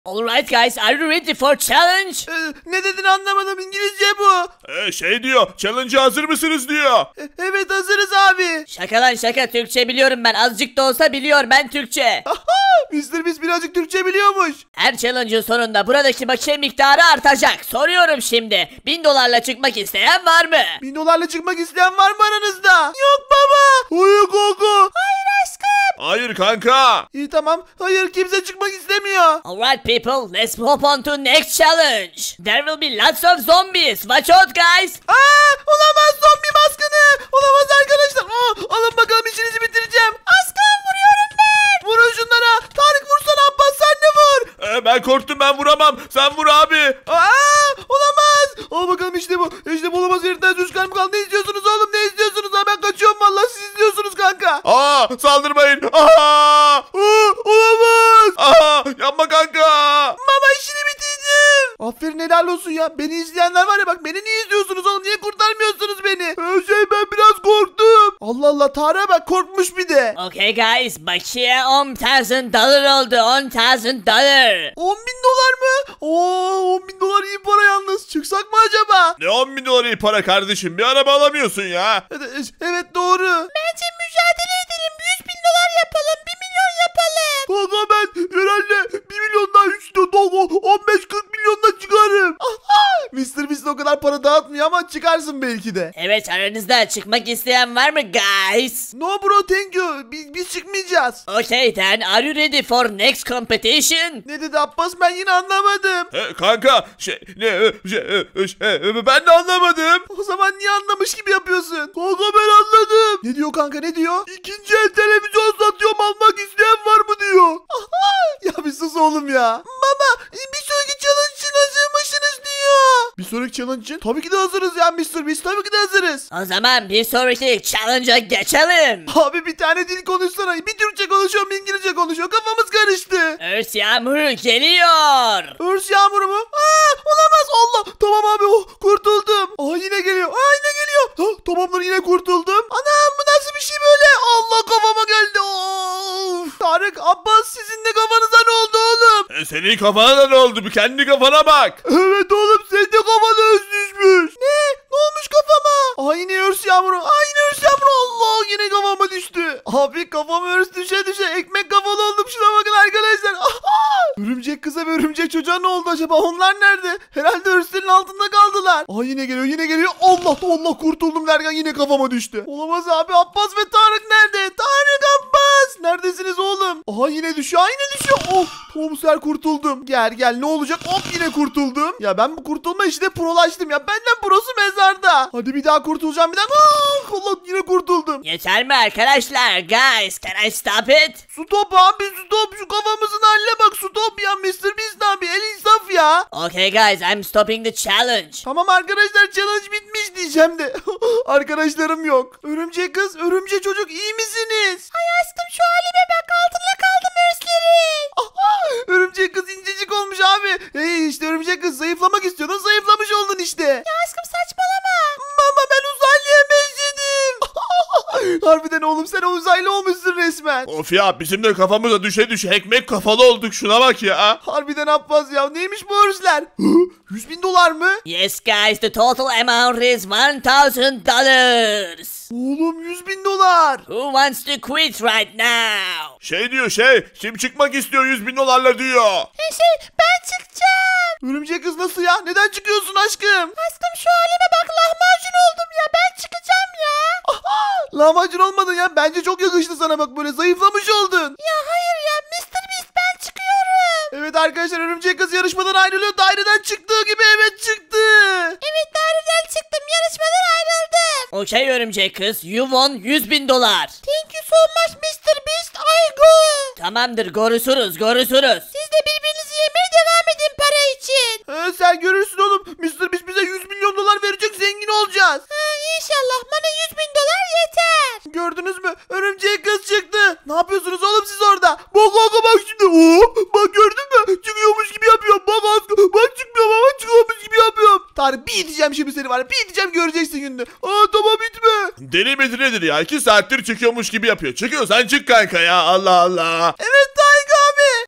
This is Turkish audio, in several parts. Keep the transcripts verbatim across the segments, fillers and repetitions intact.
Alright guys, are you ready for challenge? Ee, ne dedin anlamadım, İngilizce bu. Ee, şey diyor, challenge'a hazır mısınız diyor. E, evet hazırız abi. Şaka lan şaka, Türkçe biliyorum ben, azıcık da olsa biliyor ben Türkçe. mister Beast birazcık Türkçe biliyormuş. Her challenge'ın sonunda buradaki bakiye miktarı artacak. Soruyorum şimdi, bin dolarla çıkmak isteyen var mı? Bin dolarla çıkmak isteyen var mı aranızda? Yok baba. Hayır kanka. Hayır aşkım. Hayır kanka. İyi tamam. Hayır kimse çıkmak istemiyor. Alright people, let's move on to next challenge. There will be lots of zombies. Watch out guys. Aa, olamaz zombi baskını. Olamaz arkadaşlar. Aa, alın bakalım işinizi bitireceğim. Aşkım vuruyorum ben. Vurun şunlara. Tarık vursana, Abbas sen de vur. Ee, ben korktum, ben vuramam. Sen vur abi. Aa, olamaz. Al bakalım işte bu. İşte bu olamaz heriften üç kalbim kaldı. Ne istiyorsunuz oğlum, ne istiyorsunuz? Ha, ben kaçıyorum vallahi, siz istiyorsunuz kanka. Aa, saldırmayın. Aa, Aa, olamaz. aa, yapma kanka. Baba işini bitirdim. Aferin, helal olsun ya. Beni izleyenler var ya, bak beni niye izliyorsunuz oğlum? Niye kurtarmıyorsunuz beni? Ee, şey ben biraz korktum. Allah Allah, Tarık'a bak korkmuş bir de. Okay guys, bakiye on thousand dollar oldu. on thousand dollar. on bin dolar mı? Oo, on bin dolar iyi para yalnız. Çıksak mı acaba? Ne on bin doları iyi para kardeşim, bir araba alamıyorsun ya. Evet, evet doğru. Bence mücadele edelim. yüz bin dolar yapalım. bir milyon yapalım. Kanka ben herhalde bir milyondan üç on beş kırk milyondan çıkarım. mister Beast o kadar para dağıtmıyor ama çıkarsın belki de. Evet, aranızda çıkmak isteyen var mı guys? No bro, thank you. Biz, biz çıkmayacağız. Okay then, are you ready for next competition? Ne dedi Abbas, ben yine anlamadım. He, kanka şey ne e, şey, e, şey, e, ben de anlamadım. O zaman niye anlamış gibi yapıyorsun? Kanka ben anladım. Ne diyor kanka, ne diyor? İkinci el televizyon satıyorum, almak isteyen var mı diyor. Ya bir sus oğlum ya. Baba bir sonraki challenge için hazır mısınız diyor. Bir sonraki challenge için? Tabii ki de hazırız ya mister Beast, tabii ki de hazırız. O zaman bir sonraki challenge'a geçelim. Abi bir tane dil konuşsana. Bir Türkçe konuşuyor, bir İngilizce konuşuyor. Kafamız karıştı. Örs yağmuru geliyor. Örs yağmuru mu? Aa, olamaz. Allah. Tamam abi, oh, kurtuldum. Aa yine geliyor. Aa yine geliyor. Ha, tamamdır, yine kurtuldum. Anam bu nasıl bir şey böyle? Allah kafama geldi. Of. Tarık, Abbas sizin de kafanıza ne oldu oğlum? E, senin kafana da ne oldu? Bir kendi kafana bak. Evet oğlum, senin de kafana öz düşmüş. Ne? Ne olmuş kafama? Aa yine örs yağmuru. Aa yine örs yağmuru. Allah, yine kafama düştü. Abi kafama örs düşe düşe ekmek kafalı oldum. Şuna bakın arkadaşlar. Aha! Örümcek kıza ve örümcek çocuğa ne oldu acaba? Onlar nerede? Herhalde örslerin altında kaldılar. Aa yine geliyor, yine geliyor. Allah Allah, kurtuldum derken yine kafama düştü. Olamaz abi, Abbas ve Tarık nerede? Tarık, Abbas. Neredesiniz oğlum? Aha yine düşüyor. Aa yine düşüyor. Oh, tamam bu sefer kurtuldum. Gel gel, ne olacak? Hop yine kurtuldum. Ya ben bu kurtulma işine prolaştım ya. Benden prosu mezarda. Hadi bir daha kurtulacağım bir daha. Aa, Allah, yine kurtuldum. Yeter mi arkadaşlar? Guys, can I stop it? Stop abi, stop. Şu kafamızın haline bak, stop ya mister Beast abi. El insaf ya. Okay guys, I'm stopping the challenge. Tamam arkadaşlar, challenge bitmiş diyeceğim de. Arkadaşlarım yok. Örümcek kız, örümcek çocuk, iyi misiniz? Ay aşkım şu halime bak, altında kaldım örslerin. Örümcek kız incecik olmuş abi. Hey işte örümcek kız, zayıflamak istiyordun, zayıflamış oldun işte. Ya aşkım saçmalama. Baba ben uzaylıya benzedim. Harbiden oğlum, sen o uzaylı olmuşsun resmen. Of ya, bizim de kafamıza düşe düşe ekmek kafalı olduk, şuna bak ya. Harbiden Abbas ya, neymiş bu örsler? yüz bin dolar mı? Yes guys, the total amount is one thousand dollars. Oğlum yüz bin dolar. Who wants to quit right now? Şey diyor şey, kim çıkmak istiyor yüz bin dolarla diyor. Şey ben çıkacağım. Örümcek kız nasıl ya? Neden çıkıyorsun aşkım? Aşkım şu halime bak, lahmacun oldum ya, ben çıkacağım ya. Lahmacun olmadın ya, bence çok yakıştı sana, bak böyle zayıflamış oldun. Ya hayır ya mister Beast, ben çıkıyorum. Evet arkadaşlar, örümcek kız yarışmadan ayrılıyor, daireden çıktığı gibi evet çıktı. Evet daireden çıktım, yarışmadan ayrıldım. Okay örümcek kız, you won yüz bin dolar. Thank you so much mister Beast, I go. Tamamdır, görüşürüz görüşürüz. Siz de birbirinizi yemeye devam edin para için. He, sen görürsün oğlum, mister Beast bize yüz milyon dolar verecek, zengin olacağız. He, inşallah bana yüz bin dolar yeter. Gördünüz mü? Örümcek kız çıktı. Ne yapıyorsunuz oğlum siz orada? Bak bak bak şimdi. Oo, bak gördün mü? Çıkıyormuş gibi yapıyorum. Bak az. Bak çıkmıyorum ama çıkıyormuş gibi yapıyorum. Tarık bir diyeceğim şimdi seni var ya. Bir diyeceğim, göreceksin gününü. Aa tamam bitme. Deli midir nedir ya? İki saattir çıkıyormuş gibi yapıyor. Çıkıyorsan çık kanka ya, Allah Allah. Evet Tarık abi.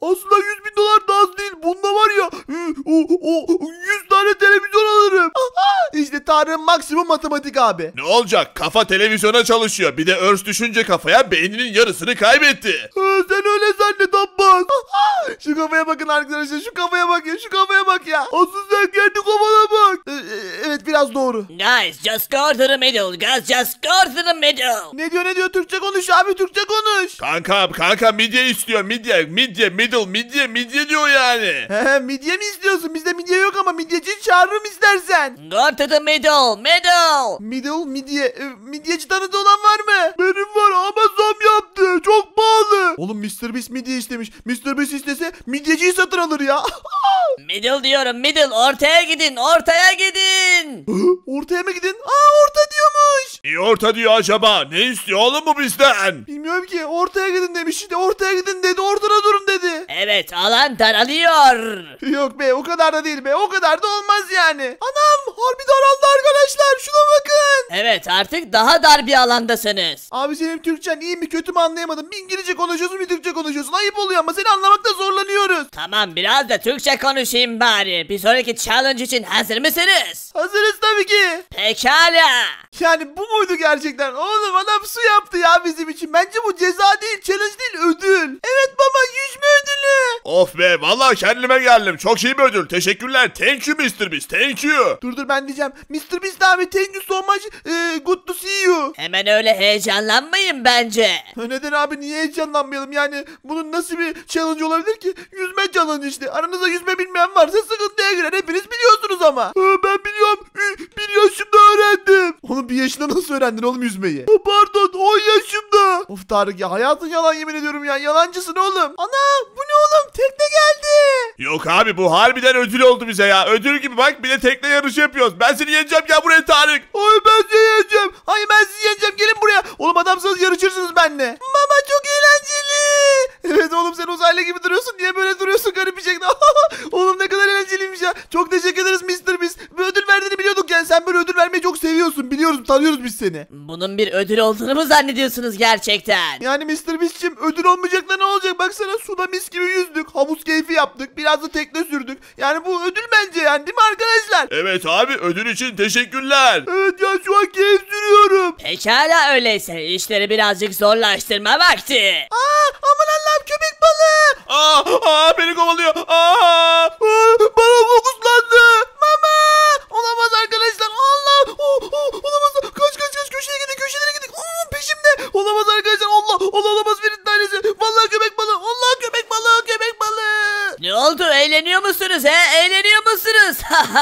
Aslında yüz bin dolar da az değil. Bunda var ya o, o, yüz tane televizyon alırım. İşte Tarık'ın maksimum matematik abi. Ne olacak? Kafa televizyona çalışıyor. Bir de örs düşünce kafaya beyninin yarısını kaybetti. Ha, sen öyle zannet Abbas. Şu kafaya bakın arkadaşlar. Şu kafaya bak ya. Şu kafaya bak ya. Asıl sen kendi kafana bak. Ee, evet biraz doğru. Guys, just go to the middle. Guys, just go to the middle. Ne diyor ne diyor? Türkçe konuş abi. Türkçe konuş. Kanka kanka midye istiyor. Midye midye middle midye midye diyor yani. He, midye mi istiyorsun? Bizde midye yok ama midyeci çağırırım istersen. Go to the middle. Middle. Middle midye. E, midyeci tanıdığı olan var mı? Benim var ama zam yaptı. Çok pahalı. Oğlum mister Beast midye istemiş. mister Beast istese midyeciyi satın alır ya. Middle diyorum. Middle. Ortaya gidin. Ortaya gidin. Ortaya mı gidin? Aa orta diyormuş. Niye orta diyor acaba? Ne istiyor oğlum bu bizden? Bilmiyorum ki. Ortaya gidin demiş. İşte ortaya gidin dedi. Ortada durun dedi. Evet, alan daralıyor. Yok be o kadar da değil be. O kadar da olmaz yani. Anam harbi daraldı arkadaşlar. Şuna bakın. Evet, artık daha dar bir alandasınız. Abi senin Türkçen iyi mi kötü mü anlayamadım. Bir İngilizce konuşuyorsun bir Türkçe konuşuyorsun. Ayıp oluyor ama seni anlamakta zorlanıyoruz. Tamam, biraz da Türkçe konuşayım bari. Bir sonraki challenge için hazır mısınız? Hazırız tabii ki. Pekala. Yani bu muydu gerçekten? Oğlum adam su yaptı ya bizim için. Bence bu ceza değil, challenge değil, ödül. Evet baba yüzme ödülü. Of be vallahi kendime geldim. Çok iyi bir ödül. Teşekkürler. Thank you mister Beast. Thank you. Dur dur ben diyeceğim. mister Beast abi thank you so much. Ee, good to see you. Hemen öyle heyecanlanmayın bence. Neden abi niye heyecanlanmayalım? Yani bunun nasıl bir challenge olabilir ki? Yüzme challenge işte. Aranızda yüzme bilmeyen varsa sıkıntıya girer. Hepiniz biliyorsunuz ama. Ee, ben biliyorum. Bir yaşımda öğrendim. Oğlum bir yaşında nasıl öğrendin oğlum yüzmeyi? Ha, pardon on yaşımda. Of Tarık ya hayatın yalan yemin ediyorum ya. Yalancısın oğlum. Ana bu ne oğlum? Tekne geldi. Yok abi bu harbiden ödül oldu bize ya. Ödül gibi bak bir de tekne yarışı yapıyoruz. Ben seni yeneceğim ya buraya Tarık. Ay ben sizi yeneceğim. Ay ben sizi yeneceğim. Gelin buraya. Oğlum adamsınız yarışırsınız benimle. Mama çok eğlenceli. Evet oğlum sen uzaylı gibi duruyorsun. Niye böyle duruyorsun garip bir şekilde? Oğlum ne kadar eğlenceliymiş ya. Çok teşekkür ederiz mister Beast. Bir ödül verdiğini biliyorduk yani. Sen böyle ödül vermeyi çok seviyorsun. Biliyoruz tanıyoruz biz seni. Bunun bir ödül olduğunu mu zannediyorsunuz gerçekten? Yani mister Beast'cim ödül olmayacak da ne olacak? Baksana suda mis gibi yüzdük. Havuz keyfi yaptık. Biraz da tekne sürdük. Yani bu ödül bence yani değil mi arkadaşlar? Evet abi ödül için teşekkürler. Evet ya şu an keyif sürüyorum. Pekala öyleyse işleri birazcık zorlaştırma vakti. Aa aman Allah'ım köpek balığı. Aa, aa beni kovalıyor. Aa. Aa, bana fokuslandı. Mama. Olamaz arkadaşlar. Allah. Oh, oh, olamaz. Kaç kaç kaç köşeye gidin köşelere gidin. Oh, peşimde. Olamaz arkadaşlar. Allah. Allah olamaz Ferit tanesi. Vallahi köpek balığı. Allah köpek balığı. Köpek balığı. Ne oldu, eğleniyor musunuz he? Eğleniyor musunuz?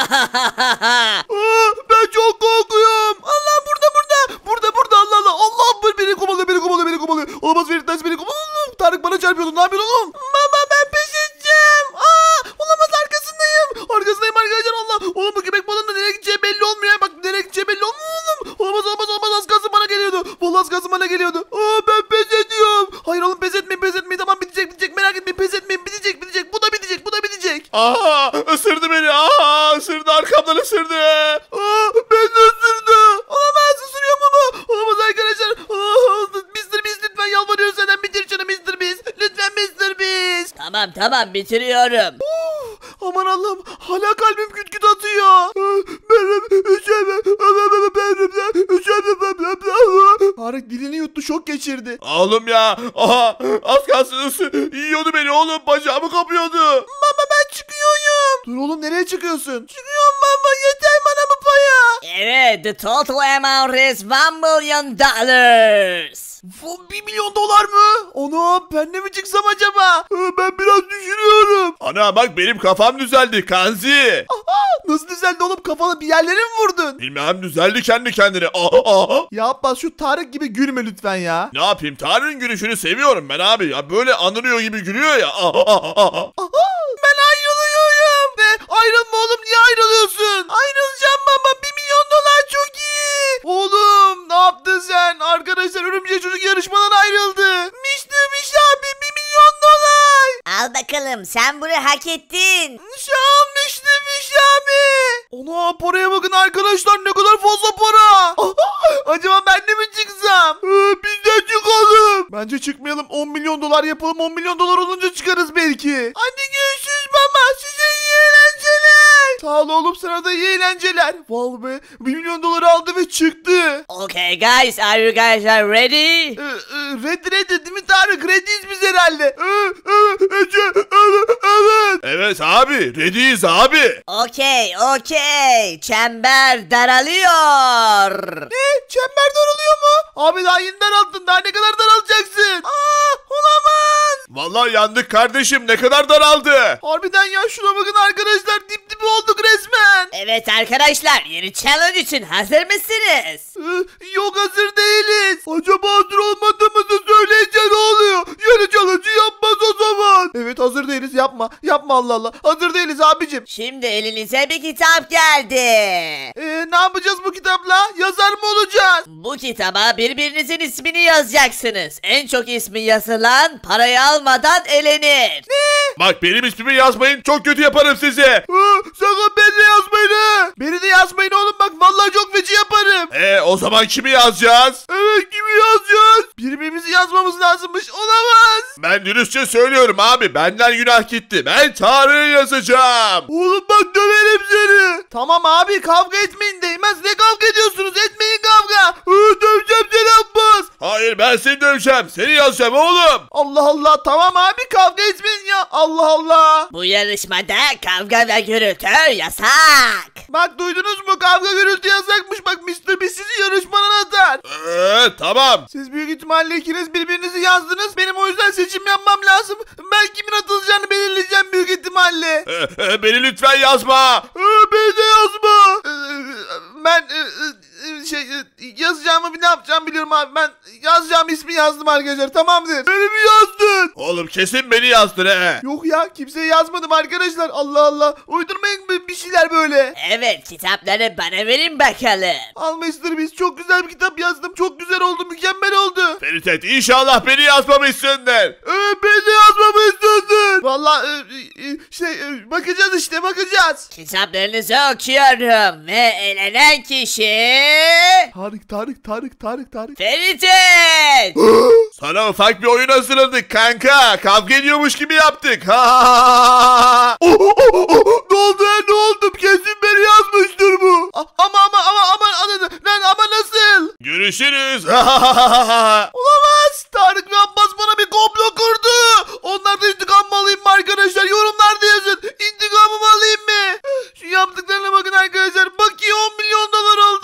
Aa, ben çok korkuyorum. Allah burada burada. Burada burada Allah Allah. Allah beni kovalıyor beni kovalıyor beni kovalıyor. Olamaz Ferit tanesi beni kovalıyor. Allah, Tarık bana çarpıyordu. Ne yapıyorsun oğlum? Mama ben peş edeceğim. Aa, olamaz arkasındayım. Arkasındayım arkadaşlar Allah. Oğlum bu köpek balığının nereye gideceği belli olmuyor. Bak nereye gideceği belli olmuyor oğlum. Olamaz olamaz olamaz az kalsın bana geliyordu. Vallahi az kalsın bana geliyordu. Aa ben pes ediyorum. Hayır oğlum pes etmeyin pes etmeyin. Tamam bitecek bitecek merak etmeyin pes etmeyin. Bitecek bitecek. Bu da bitecek bu da bitecek. Aa ısırdı beni. Aa ısırdı arkamdan ısırdı. Aa ben de ısırdı. Olamaz ısırıyor mu bu? Olamaz arkadaşlar. Aa, mister Beast lütfen yalvarıyorum senden bitir şunu mister Beast. Lütfen mister Beast. Tamam tamam bitiriyorum. Uf, aman Allah'ım hala kalbim küt küt atıyor. Benim üşeme. Benim üşeme. Tarık dilini yuttu şok geçirdi. Oğlum ya. Aha az kalsın ısı. Yiyordu beni oğlum. Bacağımı kapıyordu. Mama ben çıkıyorum. Dur oğlum nereye çıkıyorsun? Çıkıyorum mama yeter bana bu paya. Evet, the total amount is one million dollars. Bu bir milyon dolar mı? Onu ben de mi çıksam acaba? Ben biraz düşünüyorum. Ana bak benim kafam düzeldi Kanzi. Aha, nasıl düzeldi oğlum kafana bir yerlere mi vurdun? Bilmem düzeldi kendi kendine. Aa, aa. Ya Abbas şu Tarık gibi gülme lütfen ya. Ne yapayım Tarık'ın gülüşünü seviyorum ben abi. Ya böyle anırıyor gibi gülüyor ya. Aa, aa, aa. Aha, ben ayrılıyorum. Ve ayrılma oğlum niye ayrılıyorsun? Ayrılacağım baba bir milyon dolar çok iyi. Oğlum ne yaptın sen? Arkadaşlar örümcek çocuk yarışmadan ayrıldı. Mişti Miş abi bir milyon dolar. Al bakalım, sen bunu hak ettin. Şam Mişti Miş abi. Ona paraya bakın arkadaşlar ne kadar fazla para. Aha, acaba ben de mi çıksam? Ee, biz de çıkalım. Bence çıkmayalım. on milyon dolar yapalım. on milyon dolar olunca çıkarız belki. Hadi görüşürüz baba. Size iyi eğlenceler. Sağ ol oğlum, sana da iyi eğlenceler. Vallahi be, bir milyon doları aldı ve çıktı. Okay guys, are you guys are ready? Ee, e, red red değil mi Tarık? Rediyiz biz herhalde. Ee, e, Ece, evet, evet. Evet abi, ready'yiz abi. Okay, okay. Çember daralıyor. Ne? Çember daralıyor mu? Abi daha yeni daralttın. Daha ne kadar daralacaksın? Aa, olamaz. Vallahi yandık kardeşim, ne kadar daraldı. Harbiden ya, şuna bakın arkadaşlar. Dip dibi olduk resmen. Evet arkadaşlar, yeni challenge için hazır mısınız? Ee, yok, hazır değiliz. Acaba hazır olmadığımızı söyleyince ne oluyor? Yeni challenge'ı yapmaz o zaman. Evet, hazır değiliz. Yapma. Yapma, Allah Allah. Hazır değiliz abicim. Şimdi elinize bir kitap geldi. Ee, ne yapacağız bu kitapla? Yazar mı olacağız? Bu kitaba birbirinizin ismini yazacaksınız. En çok ismi yazılan parayı almadan elenir. Bak benim ismimi yazmayın, çok kötü yaparım sizi. Ee, sakın beni de yazmayın ha. Beni de yazmayın oğlum, bak vallahi çok feci yaparım. E o zaman kimi yazacağız? Evet, kimi yazacağız? Birbirimizi yazmamız lazımmış. Olamaz. Ben dürüstçe söylüyorum abi, benden günah gitti. Ben Tarık'ı yazacağım. Oğlum bak, döverim seni. Tamam abi, kavga etmeyin, değmez. Ne kavga ediyorsunuz? Etmeyin kavga. Ee, döveceğim seni Abbas. Hayır, ben seni döveceğim. Seni yazacağım oğlum. Allah Allah, tamam abi, kavga etmeyin ya. Allah Allah. Bu yarışmada kavga ve gürültü yasak. Bak, duydunuz mu? Kavga gürültü yasakmış. Bak, mister Beast sizi yarışmadan atar. Ee, tamam. Siz büyük ihtimalle ikiniz birbirinizi yazdınız. Benim o yüzden seçim yapmam lazım. Ben kimin atılacağını belirleyeceğim büyük ihtimalle. Ee, e, beni lütfen yazma. Ee, beni de yazma. Ee, ben e, e, şey e, yazacağımı bir ne yapacağım biliyorum abi. Ben yazacağım ismi yazdım arkadaşlar, tamamdır. Beni mi yazdın? Oğlum kesin beni yazdın he. Yok ya, kimseye yazmadım arkadaşlar. Allah Allah. Uydurmayın bir- bir şeyler böyle. Evet, kitapları bana verin bakalım. Al mister Beast, çok güzel bir kitap yazdım. Çok güzel oldu, mükemmel oldu. Feritet, inşallah beni yazmamışsındır. Ee, beni de yazmamı istedin. Valla e, e, şey e, bakacağız işte, bakacağız. Kitaplarınızı okuyorum ve elenen kişi... Tarık, Tarık, Tarık, Tarık, Tarık. Feritet! Sana ufak bir oyun hazırladık kanka. Kavga ediyormuş gibi yaptık. Ha ha ha ha. Oh, oh, oh, oh. Ne oldu ya, ne oldu? Kesin beni yazmıştır bu. A- ama ama ama ama ama, lan, ama nasıl? Görüşürüz. Ha ha ha ha ha. Olamaz. Tarık ve Abbas bana bir komplo kurdu. Onlar da intikam mı alayım mı arkadaşlar? Yorumlarda yazın. İntikamımı alayım mı? Şu yaptıklarına bakın arkadaşlar. Bakiye on milyon dolar oldu.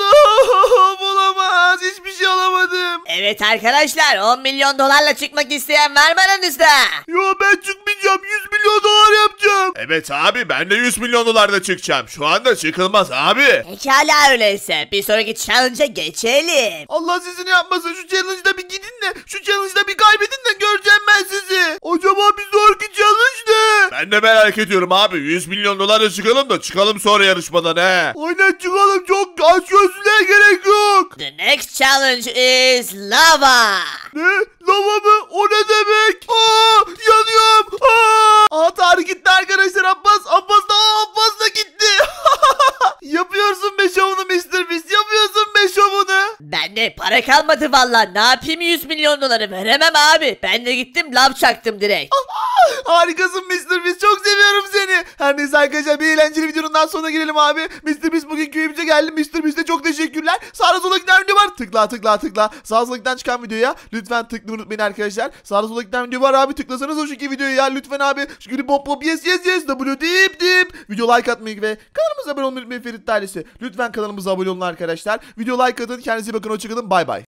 Olamaz. Hiçbir şey alamadım. Evet arkadaşlar, on milyon dolarla çıkmak isteyen var mı aranızda? Yo, ben çıkmayacağım. yüz milyon dolar yapacağım. Evet abi, ben de yüz milyon dolarda çıkacağım. Şu anda çıkılmaz abi. Pekala öyleyse, bir sonraki challenge'a geçelim. Allah sizin yapmasın. Şu challenge'da bir gidin de, şu challenge'da bir kaybedin de göreceğim ben sizi. Acaba bir sonraki challenge ne? Ben de merak ediyorum abi. yüz milyon dolarla çıkalım da çıkalım sonra yarışmadan he. Aynen, çıkalım. Çok aç gözlüğe gerek yok. The next challenge is lava. Ne? Lava mı? O ne demek? Aa, yanıyorum. Aa, Aa Tarık gitti arkadaşlar. Abbas. Abbas da, Aa, Abbas da gitti. Yapıyorsun be şovunu mister Beast. Yapıyorsun be şovunu. Bende para kalmadı valla. Ne yapayım yüz milyon doları? Veremem abi. Ben de gittim lav çaktım direkt. Harikasın mister Beast. Çok seviyorum seni. Her neyse arkadaşlar, bir eğlenceli videonun daha sonuna girelim abi. mister Beast bugün köyümüze geldi. mister Beast'e çok teşekkürler. Sağda sola giden video var. Tıkla tıkla tıkla. Sağ sola giden çıkan videoya lütfen tıklamayı unutmayın arkadaşlar. Sağda sola giden video var abi. Tıklasanız o şekilde videoyu ya. Lütfen abi. Şu gibi pop pop yes yes yes. W dip dip. Video like atmayı ve kanalımıza abone olmayı unutmayın Ferit ailesi. Lütfen kanalımıza abone olun arkadaşlar. Video like atın. Kendinize iyi bakın. Hoşçakalın. Bay bay.